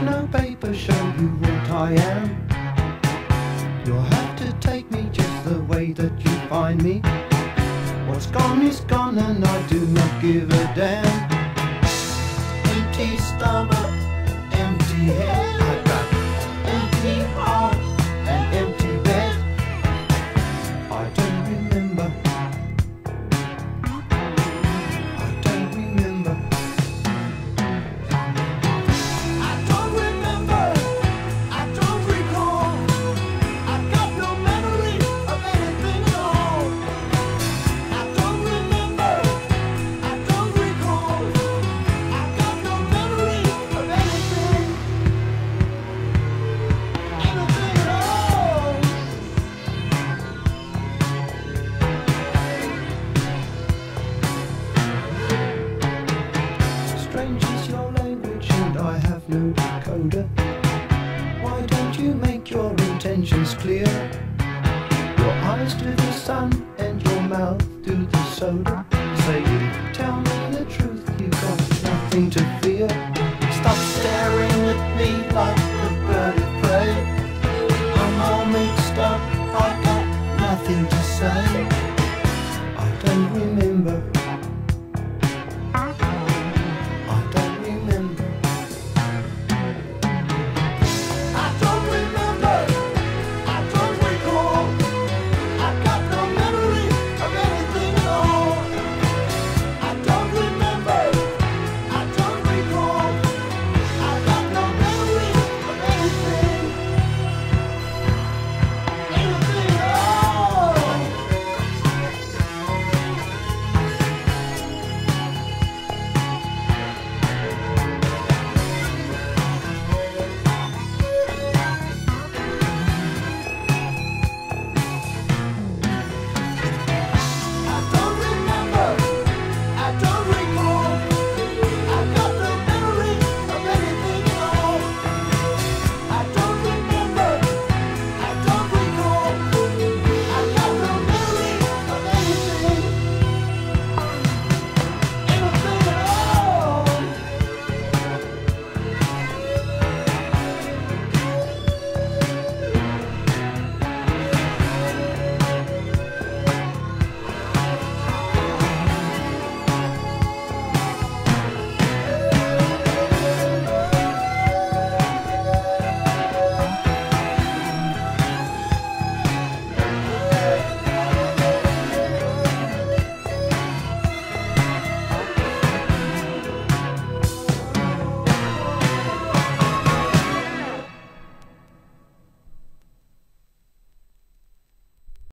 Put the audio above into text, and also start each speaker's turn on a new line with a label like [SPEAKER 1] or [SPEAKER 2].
[SPEAKER 1] no paper show you what I am. You'll have to take me just the way that you find me. What's gone is gone and I do not give a damn. Empty stomach, empty head, I've got empty heart and empty bed. I don't remember, I don't remember, I don't remember, I don't recall. I've got no memory of anything at all. I don't remember, I don't recall. I've got no memory of anything at all. Strange is your language and I have no decoder. Why don't you make your intentions clear? Your eyes to the sun and your mouth to the soda. Say you tell me the truth, you got nothing to fear. Stop staring at me like